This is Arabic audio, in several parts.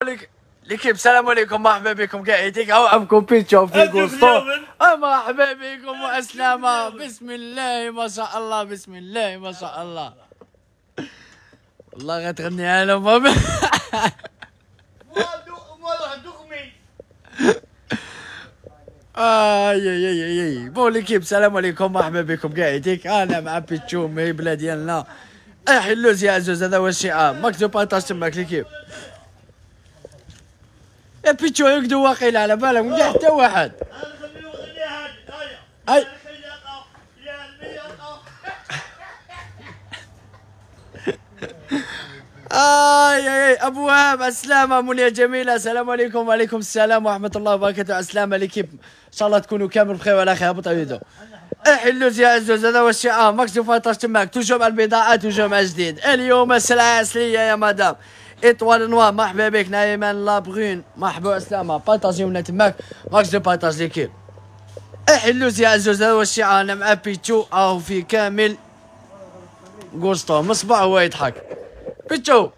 ليكيب السلام عليكم، مرحبا بكم قاعدين عمكم بيتشو في غوستو. مرحبا بكم واسلامه. بسم الله ما شاء الله، بسم الله ما شاء الله. والله غتغنيها لهم. اي بون ليكيب السلام عليكم، مرحبا بكم قاعدين. انا مع بيتشو مهي بلا ديالنا. حلوز يا عزوز، هذا هو الشعار. ماك دو بارطاج تماك ليكيب. يا بيتشو يقدو واقيلا على بالك ما كاع حتى واحد. اي اي ابو وهاب السلامة. منيا جميلة السلام عليكم. وعليكم السلام ورحمة الله وبركاته. السلامة ليكيب، ان شاء الله تكونوا كامل بخير وعلى خير. هبطوا يدو. حلوز يا عزوز، هذا هو الشعار. ماكس دو بارطاج تماك. توجو مع البضاعة، توجو مع جديد. اليوم السلعة أصلية يا مدام. ايطوال نوار مرحبا بك. نايمان لابغون مرحبا اسلامة. بارطاجيونا تماك. ماكس دو بارطاج ليكيب. حلوز يا عزوز، هذا هو الشعار. انا مع بيتشو راهو في كامل غوستو. مصباح هو يضحك. بيتشو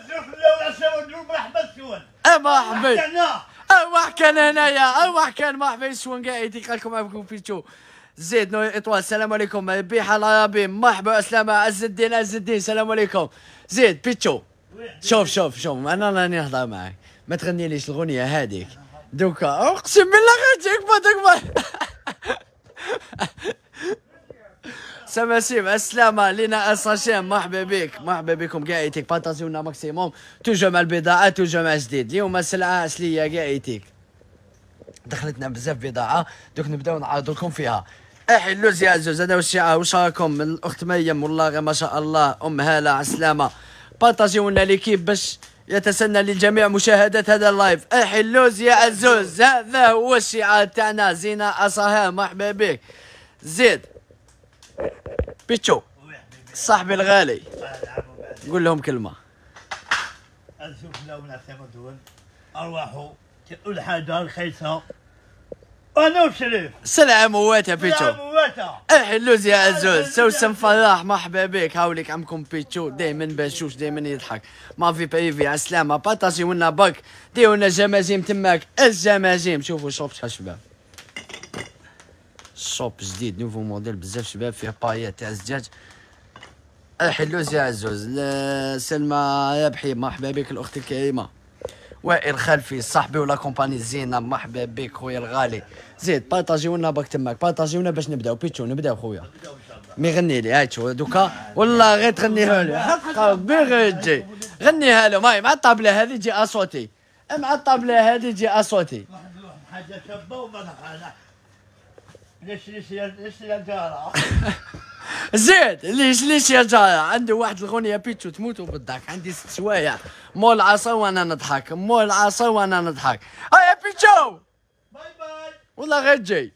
مرحبا. اروح كان هنايا، اروح كان مرحبا يسون قاعد يقالكم معكم بيتشو. زيد نو ايطوال السلام عليكم. بيحة العربي مرحبا اسلامة. عز الدين السلام عليكم. زيد بيتشو شوف انا راني نهضر معاك، ما تغنيليش الغنية هذيك دوكا. اقسم بالله غير تكبر. سماسيم السلامة لينا اساشيم مرحبا بك، مرحبا بكم قاعدتك. بارطاجيونا ماكسيموم. توجو مع البضاعة، توجو مع جديد. اليوم السلعة اصلية قاعدتك. دخلتنا بزاف بضاعة دوك نبداو نعرض لكم فيها. حلوز يا عزوز، هذا هو الشعار. واش راكم من الاخت مريم؟ والله غير ما شاء الله. ام هالة عسلامة. بارطاجيونا ليكيب باش يتسنى للجميع مشاهدة هذا اللايف. حلوز يا عزوز، هذا هو الشعار تاعنا. زينة أصهار مرحبا بك. زيد بيتشو صاحبي الغالي، قول لهم كلمة. أشوف لهم ناس يموتون أرواحوا كل حاجة رخيصة. أنا وشريف سلعة مواتة بيتشو. سلعة مواتة. حلوز يا عزوز. سوسن فراح مرحبا بك. هاوليك عمكم بيتشو دايما بشوش، دايما يضحك. ما في بريفي عسلامة. بارطاجيونا باك، ديرونا جماجيم تماك. الجماجيم شوفوا شوب شحال شباب. شوب جديد نوفو موديل بزاف شباب، فيه بايات تاع الزجاج. حلوز يا عزوز. سلمى ربحي مرحبا بك الاخت الكريمه. وائل خلفي صاحبي ولا كومباني الزينه مرحبا بك خويا الغالي. زيد بارطاجيونا باك تماك، بارطاجيونا باش نبداو. بيتشو نبداو خويا. مي غني لي هاي شو دوكا والله غير تغنيها له. حق ربي غير تجي غنيها له. ماي مع الطابله هذه جي اصوتي، مع الطابله هذه جي اصوتي. حاجة شابة وما ليش يا جارة. زيد ليش يا جارة. عنده واحد الغنية بيتشو تموتوا بالضحك. عندي 6 سوايع مول العصا وانا نضحك، مول العصا وانا نضحك. هيا بيتشو باي باي. والله غير جاي.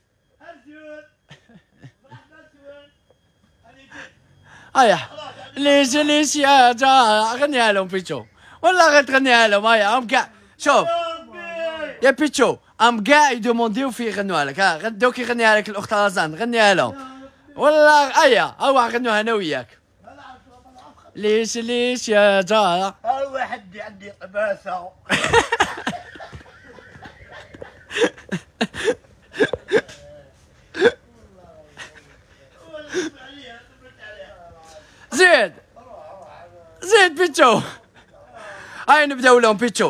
هيا ليش يا جارة. غنيها لهم بيتشو والله غير تغنيها لهم. هيا هم كاع شوف يا بيتشو ام كاع يدومونديو في يغنوها لك. ها دوك يغنيها لك الاخت رزان، غنيها لهم والله. ايا اروح غنوها انا وياك. ليش يا جارة. واحد عندي قباسة. زيد بيتشو. هاي نبداو لهم بيتشو.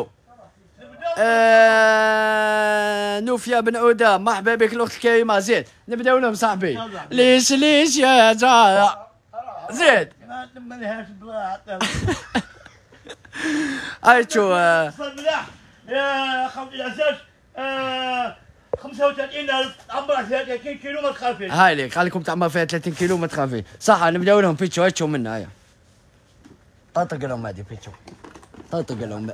نوفيا بن عودة مرحبا بك الاخت الكريمه. زيد نبداو لهم صاحبي. ليش يا جارة. زيد ما نمليهاش بلاطه. هاي شو يا خويا العزاز. 35,000 تعمر فيها 30 كيلو ما تخافيش. هاي ليك خليكم تعمر فيها 30 كيلو ما تخافي. صح نبداو لهم بيتشو. هاي شو منا. هيا طرطق لهم هذه بيتشو، طرطق لهم.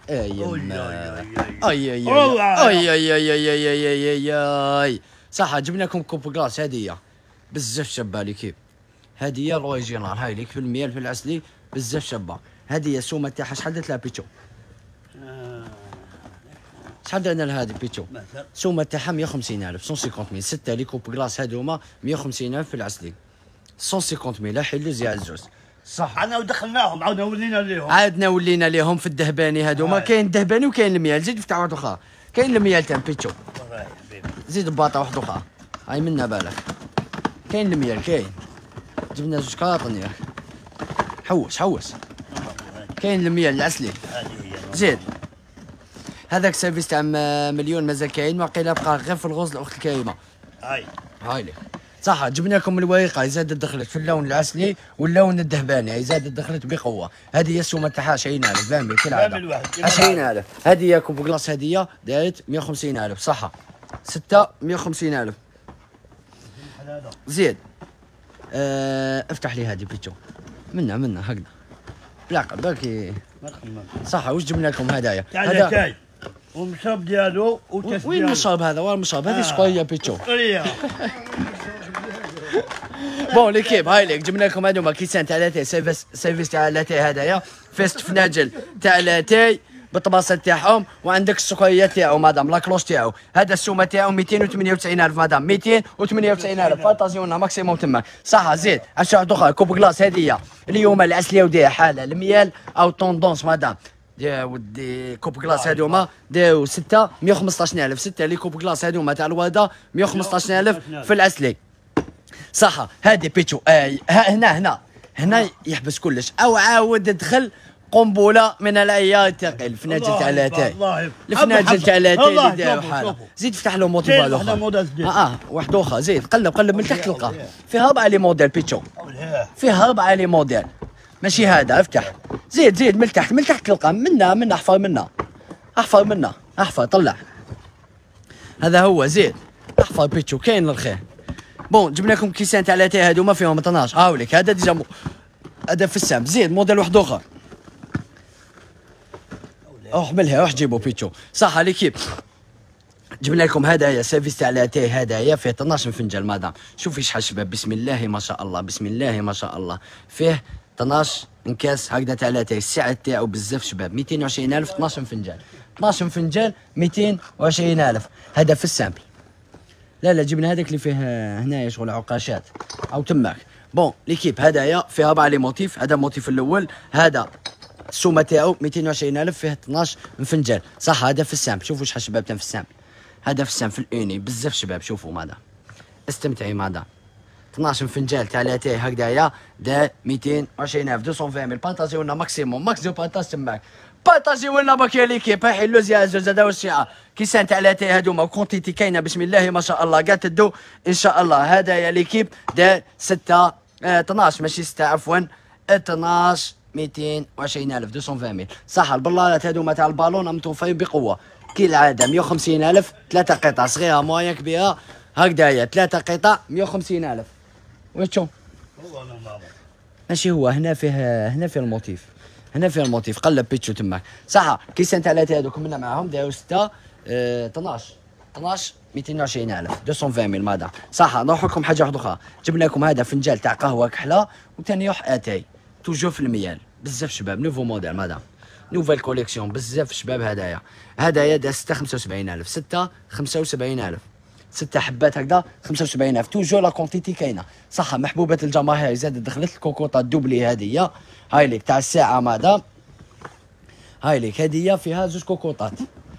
اي صح جبنا لكم كوب كلاس هديه بزاف شابه ليكيب. هديه اوريجينال. هاي ليك في المية في العسلي بزاف شابه. هديه السومه تاعها شحال درت لها بيتشو؟ شحال درنا لها هذه بيتشو؟ السومه تاعها 150,000 150,000. 6 لي كوب كلاس هذوما 150,000 في العسلي 150,000. حلوز يا عزوز صح. عنا ودخلناهم عاودنا ولينا ليهم. عادنا ولينا ليهم في الدهباني هذوما. كاين الدهباني وكاين الميال. زيد افتح واحد اخرى. كاين الميال تاع بيتشو. زيد باطا واحد اخرى. هاي منا بالك. كاين الميال كاين. جبنا زوج كاطن ياك. حوس. كاين الميال العسلي. زيد. هذاك سيرفيس تاع مليون مازال كاين، واقيلا بقى غير في الغوز الاخت الكريمه. هاي لك. صح جبنا لكم الوريقه زادت دخلت في اللون العسلي واللون الذهباني، هي زادت دخلت بقوه. هذه هي السومه تاعها 20000 فهمي كالعاده. 20000 هذه يا كوب كلاص هديه دايت 150000 صح. 6 150000. زيد افتح لي هذه بيتشو منا هكذا بلاقه باكي صح. واش جبنا لكم هدايا؟ هذا والمشرب ديالو وتاس. وين المشرب هذا؟ وين المشرب؟ هذه سكريه بيتشو. بون ليكيب هاي ليك جبنا لكم هذوما كيسان تاع لاتاي. سيرفيس تاع لاتاي هذايا فيست فناجل تاع لاتاي بالطباسات تاعهم، وعندك السكريه تاعو مادام لاكلوش تاعو. هذا السومه تاعو 298000 مادام 298000. فانتازيونا ماكسيموم تما صح. زيد عشان واحد اخرى كوب كلاص هذه اليوم العسليه وديها حاله الميال او طوندونس مادام. يا ودي كوب كلاص هذوما داو 6 115000. 6 لي كوب كلاص هذوما تاع الوردة 115000 في العسلي صح. هادي بيتشو هنا يحبس كلش. او عاود دخل قنبله من العيار الثقيل. الفناجل تاع لاتاي. الفناجل تاع لاتاي اللي داو حاله. زيد فتح له موتيف اخر. واحد اخر. زيد قلب من تحت تلقاه فيها 4 لي موديل بيتشو. فيها 4 لي موديل ماشي هذا. افتح زيد من تحت تلقى منا احفر منا طلع. هذا هو. زيد احفر بيتشو كاين الخير. بون جبنا لكم كيسان تاع لاتاي هذوما فيهم 12. هاوليك هذا ديجا هذا في السام. زيد موديل واحد اخر. احملها روح جيبو بيتشو صح. ليكيب جبنا لكم هدايا سيرفيس تاع لاتاي. هدايا فيه 12 فنجان مادام. شوفي شحال شباب بسم الله ما شاء الله. فيه 12 انكاس هكذا تاع لاتاي. السعر تاعو بزاف شباب 220000. 12 فنجان 220000. هذا في السامبل. لا جبنا هذاك اللي فيه هنايا شغل عقاشات او تماك. بون ليكيب هدايا فيها 4 لي موتيف. هذا الموتيف الاول. هذا السومه تاعو 220000 فيه 12 فنجان صح. هذا في السامبل. شوفوا شحال شباب في السامبل. هذا في السامبل الاوني بزاف شباب. شوفوا ماذا استمتعي ماذا 12 فنجان تاع لاتاي هكذايا دا 220000. 220 بارطاجيونا ماكسيموم بارطاج تماك. بارطاجيونا باك يا ليكيب. هاي اللوز يا زوز هذا والشيعه كيسان تاع لاتاي هذوما كونتيتي كاينه بسم الله ما شاء الله. قاعد تدو ان شاء الله. هذا يا ليكيب دا 12 ماشي 6 عفوا 12 220000. 220 صح. البلالات هذوما تاع البالون متوفرين بقوه كالعاده. 150000 3 قطع صغيره مويه كبيره هكذايا. 3 قطع 150000. وشو ماشي هو هنا فيه الموتيف. قلب بيتشو تماك صح. كيسان تاع لاتاي هذوك منا معاهم داو 6 12 220000. 220 ماذا صح. نروح لكم حاجه واحده اخرى. جبنا لكم هذا فنجال تاع قهوه كحله وثاني يوح اتاي توجو في الميال بزاف شباب. نوفو موديل ماذا نوفيل كوليكسيون بزاف شباب. هدايا دا 6 75000. 6 75000. 6 حبات هكذا 75000. توجو لا كونتيتي كاينه صح. محبوبه الجماهير. زادت دخلت الكوكوطه الدوبلي هذه. هاي ليك تاع الساعه ماذا. هاي ليك هديه فيها 2 كوكوطات.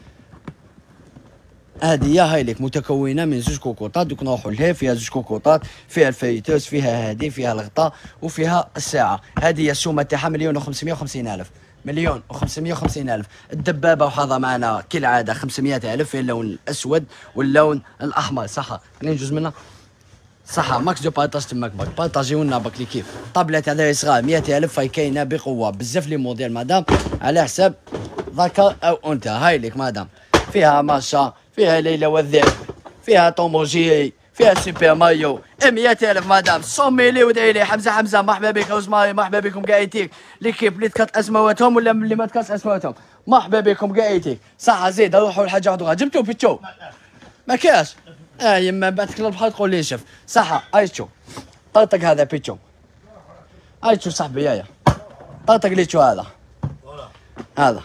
هاي ليك متكونه من 2 كوكوطات. دوك نروحوا لها فيها 2 كوكوطات. فيها الفيتوس فيها هذه فيها الغطاء وفيها الساعه. هذه السومه تاعها 1,550,000. 1,550,000. الدبابه وحاضره معنا كالعاده 500,000 فيها اللون الاسود واللون الاحمر صح. نجوز منها صح. ماكس دو بارطاج تماك باك بارطاجيونا باك لي كيف. طابلات هذا صغار 100,000 فاي كاينه بقوه بزاف لي موديل مادام على حساب ذكر او انثى. هاي ليك مادام فيها ماشا فيها ليلى والذئب فيها توموجي فيها سوبر ماريو. 100,000 مادام. صومي ودعي لي. حمزه مرحبا بك. روزماري مرحبا بكم قايتيك. ليكيب اللي تكات اسماواتهم ولا اللي ما تكات اسماواتهم مرحبا بكم قايتيك صح. زيد نروحوا لحاجه واحده. جبتوا بيتشو ما كاش. يما بعتك للبحر تقول لي شف صح. ايشو طرطق هذا بيتشو. ايشو صاحبي يايا طرطق لي شو هذا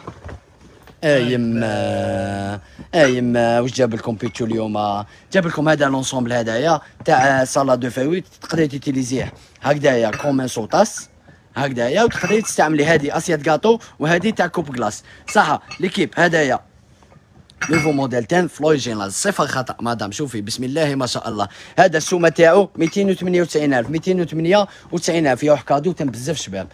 يما واش جاب لكم بيتشو اليوم؟ جاب لكم هذا لونسومبل هذايا تاع صالا دو فاويت. تقدر تيتيليزيه هكذايا كوم ان سوطاس هكذايا، وتقدري تستعملي هذه اسياد كاطو وهذه تاع كوب كلاس. صح ليكيب هذايا نوفو موديل 10 فلويجينال صفر خطا مدام. شوفي بسم الله ما شاء الله. هذا السومه تاعو 298,000 298,000 يا كادو تم بزاف شباب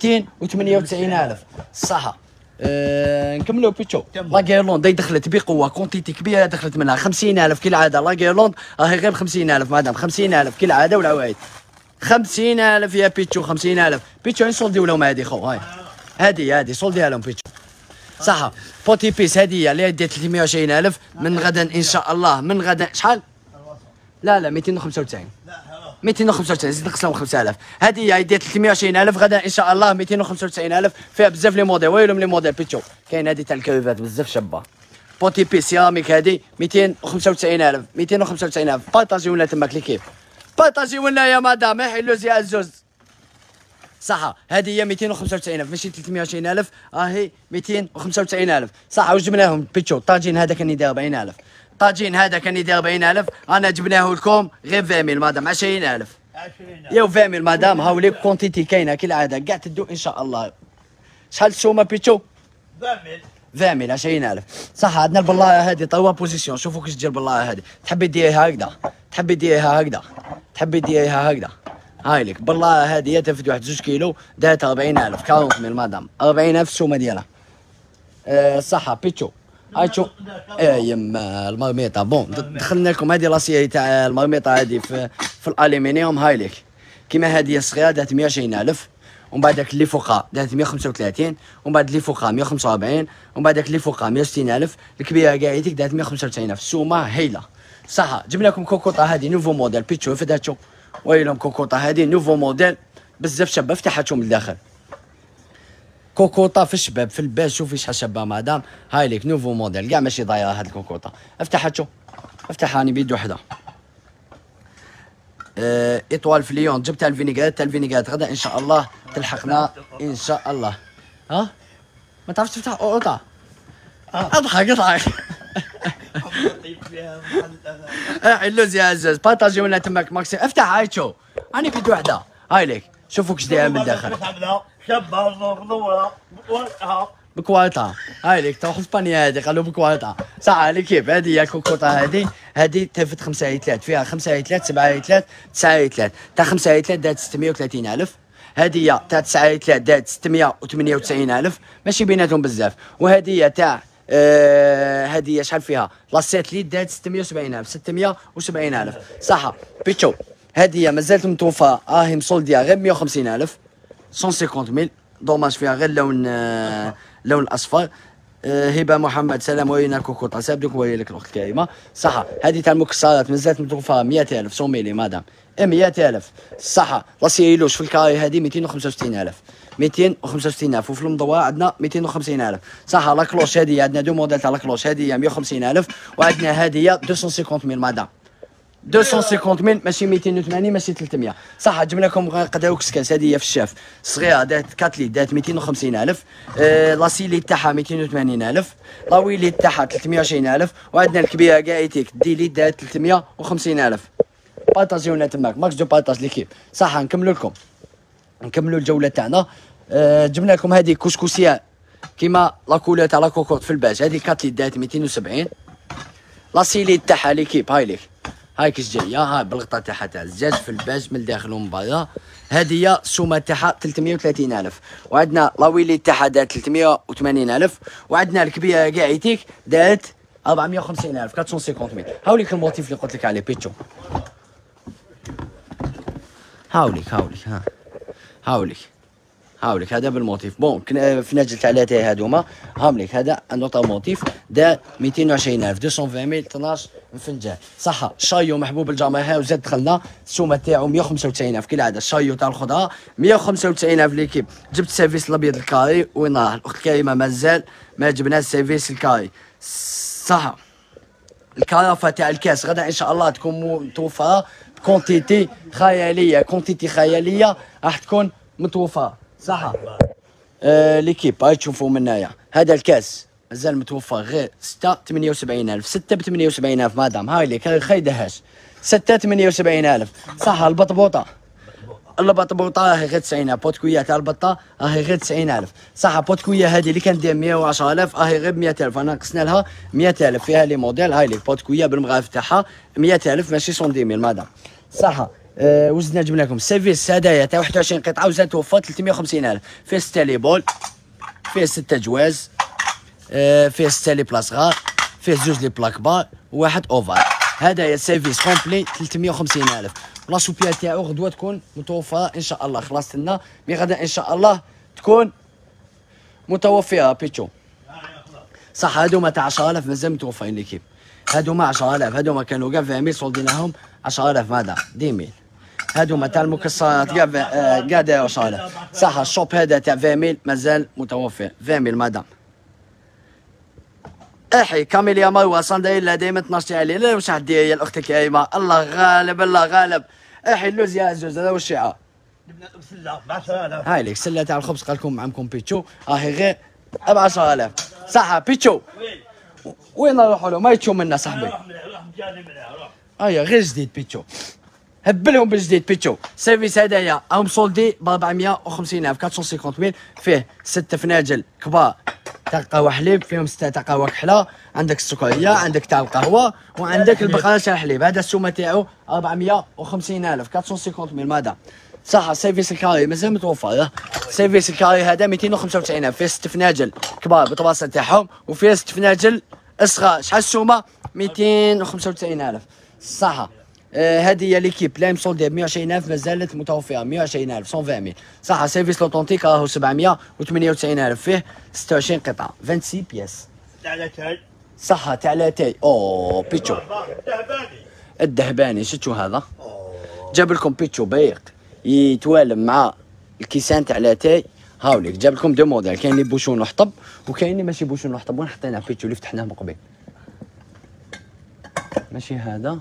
298,000 صح. نكملوا بيتشو. لا غيرلوند دخلت بقوه كونتيتي كبيره دخلت منها 50,000 كالعاده. لا غيرلوند راهي غير ب 50,000 مدام 50,000 كالعاده والعوايد 50,000 يا بيتشو 50,000 بيتشو نسولديو لهم هذه خو هاي هذه سولديها لهم بيتشو صح. بوتي بيس هذه اللي ديت 320,000 من غدا ان شاء الله. من غدا شحال؟ لا 295 295 زيد نقص لهم 5,000. هذه ديت 320,000 غدا ان شاء الله 295,000 فيها بزاف لي موديل. ويلهم لي موديل بيتشو. كاين هذه تاع الكريفات بزاف شابه. بوتي بيس سيراميك هذه 295,000 295,000 بارطاجيو لنا تماك ليكيب بارطاجيو لنا يا مدام حلو زي الزوز صح. هذه هي 295,000 ماشي 320,000 راهي 295,000 صح. وجبناهم بيتشو. طاجين هذا كان يدير 40,000 طاجين هذا كان يدير 40,000 انا جبناه لكم غير 20,000 مدام 20,000 يا 20,000 مدام. هاوليك كونتيتي كاينه كالعاده كاع تدو ان شاء الله. شحال السومه بيتشو؟ 20,000 20,000 صح. عندنا البلايه هذه طوا بوزيسيون. شوفوا كيش دير البلايه هذه. تحبي ديريها هكذا تحبي ديريها هكذا تحبي ديريها هكذا. هاي لك بالله هذه تفد واحد 2 كيلو دارت 40,000 40,000 مدام 40,000 السومه ديالها صح. بيتشو هاي تشوف يما المرميطه. بون دخلنا لكم هذه لاسيه تاع المرميطه هذه في الالومنيوم. هاي لك كيما هذه الصغيره دارت 120,000 ومن بعد داك اللي فوقها دارت 135 ومن بعد اللي فوقها 145 ومن بعد داك اللي فوقها 160,000 الكبيره كاعيتك دارت 195,000 السومه هايله صح. جبنا لكم كوكوطه هذه نوفو موديل بيتشو فداتشو. ويلهم كوكوطه هذه نوفو موديل بزاف شابه. افتحتهم لداخل كوكوطه في الشباب في الباز. شوفي شحال شابه مدام. هاي ليك نوفو موديل كاع ماشي ضايعه هاد الكوكوطه. افتحتشو افتحها راني بيد وحده. ايطوال في ليون جبتها الفينيغات غدا ان شاء الله تلحقنا ان شاء الله. ها ما تعرفش تفتح اوطه اضحك حلوز يا عزاز بارطاجيو لنا تماك ماكسي. افتح هاي تشو راني بيد وحده. هاي ليك شوفوا كيش دايره من الداخل بكواليتا. هاي ليك تروح اسبانيا هذه قالوا بكواليتا صح على كيف. هذه هي الكوكوطه هذه تفت 5 هيتلات فيها 5 هيتلات 7 هيتلات 9 هيتلات. تاع 5 هيتلات دات 630,000 هذه هي تاع 9 هيتلات دات 698,000 ماشي بيناتهم بزاف. وهذه هي تاع هذه شحال فيها لاسيت ليد دات 670,000 صح. بيتشو هذه مازالت متوفى راهي مصولديها غير 150,000 150,000 دوماج فيها غير لون اصفر. هبه محمد سلام وين كوكوطه سابدك وين لك الاخت الكريمه صح. هذه تاع المكسرات مازالت متوفى 100,000 100 ملي مدام 100,000 صح. لاسيلوش في الكاري هذه 265,000 وفي المضوى عندنا 250,000 صح. لا كلوش هذه عندنا دو موديل تاع لا كلوش هذه 150,000 وعندنا هذه 250,000 مدام 250,000 ماشي 280 ماشي 300 صح. جبنا لكم قداو كسكاس هذه في الشاف صغيره دات كاتلي دات 250,000 لاسيلي تاعها 280,000 لاويلي تاعها 320,000 وعندنا الكبيره كاعيتيك ديلي دات 350,000. بارطاجيونا تماك ماكس دو بارطاج ليكيب صح. نكملوا الجوله تاعنا. جبنا لكم هذه كسكسيه كيما لاكولور تاع لا كوكوط في الباج. هذه كاتلي دات 270 لاسيلي تاعها ليكيب. هاي ليك هاي كيش جايه هاي بالغطاء تاعها تاع الزجاج في الباج من الداخل ومن برا. هذه هي السومه تاعها 330,000 وعندنا لاويلي تاعها دات 380,000 وعندنا الكبيره كاعيتيك دات 450,000 450,000. هاوليك الموتيف اللي قلت لك عليه بيتشو. هاوليك هذا بالموتيف. بون في نجل تاع لاتاي هادوما هامليك هذا نوطا موتيف دا 220,000 220,000 12 فنجان صح. شايو محبوب الجماهير وزاد دخلنا السومه تاعو 195,000 كالعاده. الشايو تاع الخضره 195,000 ليكيب. جبت السيرفيس الابيض الكاري وين راه الاخت كريمه مازال ما جبنا السيرفيس الكاري صح. الكرافه تاع الكاس غدا ان شاء الله تكون متوفره كونتيتي خياليه راح تكون متوفره صح. ليكيب هاي تشوفوا من هنايا هذا الكاس مازال متوفر غير 78,000 6 ب 78,000 مدام. هاي اللي خاي دهاش 6 78,000 صح. البطبوطه البطبوطه راهي غير 90,000. بوتكويه تاع البطه راهي غير 90,000. صح بوتكويه هذه اللي كندير 110,000 راهي غير ب 100,000. انا نقصنا لها 100,000 فيها لي موديل. هاي لي بوتكويه بالمغارف تاعها 100,000 ماشي 110,000 مدام. صح وزدنا جبنا لكم سيرفيس هدايا تاع 21 قطعه وزاد توفى 350,000. فيه 6 لي بول، فيه 6 جواز، فيه 6 لي بلاص غار، فيه 2 لي بلاك بار وواحد اوفر. هدايا سيرفيس كومبلي 350,000. لاشوبيا تاعو غدوه تكون متوفره ان شاء الله. خلصت لنا مي غدا ان شاء الله تكون متوفره بيتشو. صح هادوما تاع 10,000 مازال متوفرين ليكيب. هادوما 10,000 هادوما كانوا كاع 20,000 صولديناهم 10,000 ماذا 10,000. هادوما تاع المكسرات كاع داير 10,000. صح الشوب هذا تاع 20,000 مازال متوفر 20,000 مدام. احي كاميليا مروه صندايل لا دايما تنشطي عليه. لا واش راح ديري يا الاخت كريمه؟ الله غالب الله غالب. احي اللوز يا عزوز هذا هو الشعار. جبنا سله ب 10,000. هاي لك سله تاع الخبز قال لكم معكم بيتشو راهي غير ب 10,000. صح بيتشو وين نروحوا له؟ ما يتشو منا صاحبي. روح مجاني منها روح. هيا غير جديد بيتشو. هبلهم بالجديد بيتشو. سيرفيس هدايا راهم سولدي ب 450,000 450,000. فيه 6 فناجل كبار تاع قهوه حليب، فيهم 6 تاع قهوه كحله، عندك السكريه، عندك تاع القهوه، وعندك البقره تاع الحليب. هذا السومه تاعو 450,000 450,000 ماذا. صح سيرفيس الكاري مازال متوفر. سيرفيس الكاري هذا 295,000. فيه 6 فناجل كبار بالطباسه تاعهم، وفيه 6 فناجل صغار. شحال السومه؟ 295,000. صح هذه هي ليكيب لا مسولدي ب 120,000 مازالت متوفره 120,000 120,000. صح سيرفيس لوطونتيك راهو 798,000. فيه 26 قطعه 26 بياس. تاع لاتاي. صح تاع لاتاي. او بيتشو الذهباني. الذهباني شفتوا هذا؟ جاب لكم بيتشو بايق يتوالم مع الكيسان تاع لاتاي. هاوليك جاب لكم دو موديل، كاين اللي بوشون وحطب وكاين اللي ماشي بوشون وحطب. وين حطينا بيتشو اللي فتحناه من قبل؟ ماشي هذا.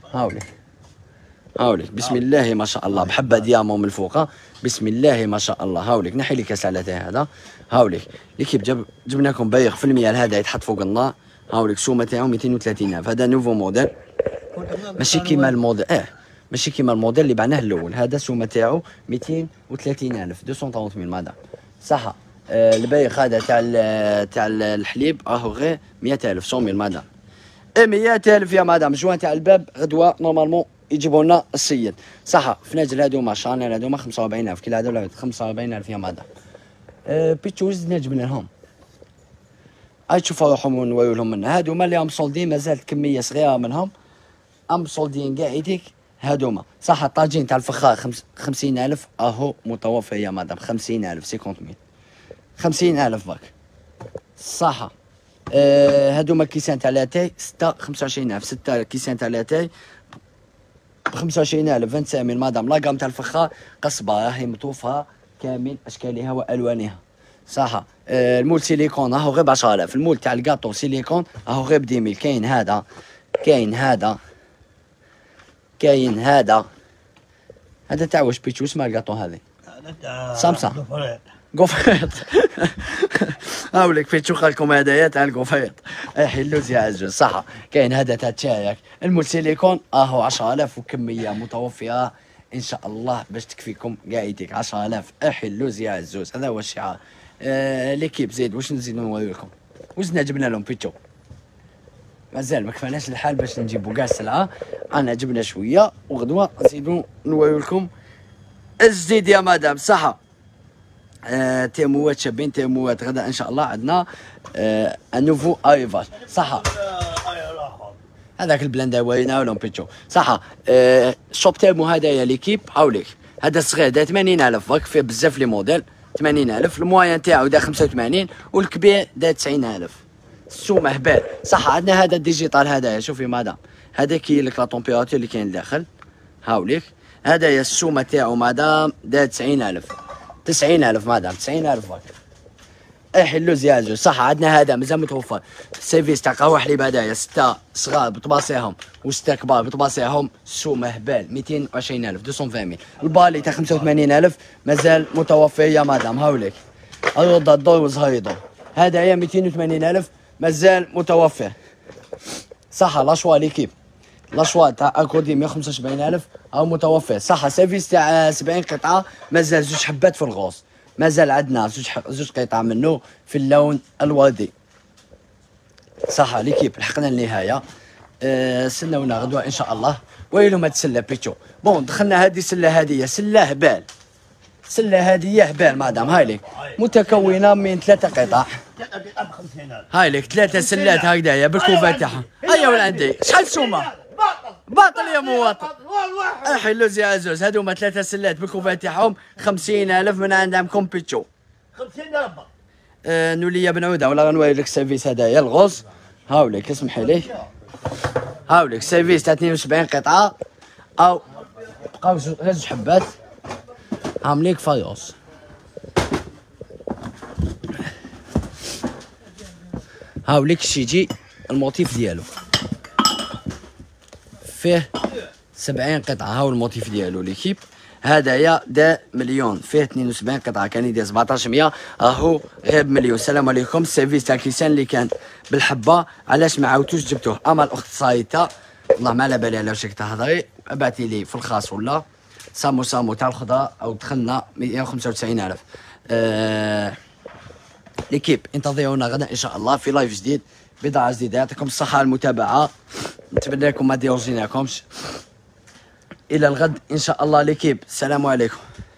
هاوليك بسم الله ما شاء الله بحبه ديامو من الفوق. بسم الله ما شاء الله. هاوليك نحي لي كاس على هذا. هاوليك ليكيب جبنا لكم بايغ في المياه هذا يتحط فوق النار. هاوليك السومه تاعو 230,000. هذا نوفو موديل ماشي كيما الموديل ماشي كيما الموديل اللي بعناه الاول. هذا السومه تاعو 230,000 230,000 ماذا. صح البايغ هذا تاع الحليب راهو غير 100,000 100,000 ماذا. 100,000 يا مدام. جوان تاع الباب غدوه نورمالمون يجيبوا لنا السيد. صح فناجل هذوما شانيل هذوما 45,000 كي هذو 45,000 يا مدام. بيتشو زدنا جبنا لهم. هاي تشوفوا روحهم ونوريو لهم منها. هذوما اللي هم صولدين مازالت كميه صغيره منهم ام صولدين كاع يديك هذوما. صح الطاجين تاع الفخار 50,000 راهو متوفر يا مدام. 50,000 50,000 50,000 برك. صح هذوما الكيسان تاع لاتاي 6 25,000. 6 كيسان تاع لاتاي ب 25,000 25,000 مادام. لاكام تاع الفخار قصبه راهي متوفره كامل اشكالها والوانها. صح المول سيليكون راهو غير ب 10,000. المول تاع الكاطو سيليكون راهو غير ب 10,000. كاين هذا كاين هذا كاين هذا. هذا تاع واش بيتشو اسمها الكاطو هذه؟ سامسا قفيط. هاوليك بيتشو خالكم هدايا تاع القفيط. احي اللوز يا عزوز. صح كاين هذا تاع الشايك المول سيليكون راهو 10,000 وكميه متوفره ان شاء الله باش تكفيكم كاع يديك 10,000. احي اللوز يا عزوز هذا هو الشعار. ليكيب زيد واش نزيدو نوريكم؟ وزدنا جبنا لهم بيتشو مازال ما كفاناش الحال باش نجيبو كاع السلعه. انا جبنا شويه وغدوه نزيدو نوريكم الجديد يا مدام. صح تيموات شابين تيموات. غدا ان شاء الله عندنا انوفو ايفاج. صح هذاك البلاندا وينا لهم بيتشو. صح الشوب تيمو هذايا ليكيب. هاوليك هذا الصغير دا 80,000 برك. فيه بزاف لي موديل 80,000. الموايان تاعو دا 85 والكبير دا 90,000. السومه هبال. صح عندنا هذا الديجيتال هذايا. شوفي مدام هذا كي لك لا طومبيراتور اللي كاين داخل. هاوليك هذايا السومه تاعو مدام دا 90,000 90,000 مدام 90,000 برك. احي اللوز يا زوج. صح عندنا هذا مازال متوفر. سيرفيس تاع قهوه حليب هدايا 6 صغار بطباسيهم و6 كبار بطباسيهم. السومه هبال 220,000 220,000. البالي تاع 85,000 مازال متوفر يا مدام. هاوليك الوضع الدور وزهيدو هدايا 280,000 مازال متوفر. صح لاشوا ليكيب لاشوا تاع اكودي 175,000 او متوفر. صح سيرفيس تاع 70 قطعه، مازال زوج حبات في الغوص، مازال عندنا زوج قطع منه في اللون الوردي. صح ليكيب لحقنا النهايه. استناونا غدوه ان شاء الله. ويلهم هاد السله بيتشو. بون دخلنا هذه سله، هذه سله هبال، سله هذه هبال مادام. هاي لك متكونه من 3 قطع. هاي لك 3 سلات هكذايا بالكوفات تاعها. هيا وين عندي شحال سومه؟ باطل يا مواطن. حلو يا عزوز، هادو هما 3 سلات بالكوفات تاعهم 50,000 من عند عمكم بيتشو. 50,000. نولي يا بن عوده ولا غنوري لك السيرفيس هدايا الغوص. هاوليك اسمحي لي، هاوليك سيرفيس تاع 72 قطعه او بقاو غير زوج حبات عامليك فايوس. هاوليك الشيجي الموتيف ديالو فيه 70 قطعه. هاو الموتيف ديالو ليكيب. هدايا دا مليون، فيه 72 قطعه، كان يدير 1700، راهو غير بمليون. السلام عليكم. السيرفيس تاع كيسان اللي كان بالحبه علاش ما عاودتوش جبتوه؟ اما الاخت صايته والله ما على بالي على واش تهضري، ابعتي لي في الخاص ولا سامو تاع الخضره او دخلنا 195,000. ليكيب انتظرونا غدا ان شاء الله في لايف جديد بضاعه جديده. يعطيكم الصحه على المتابعه، نتمنى لكم ما ديروجيناكمش. الى الغد ان شاء الله ليكيب. السلام عليكم.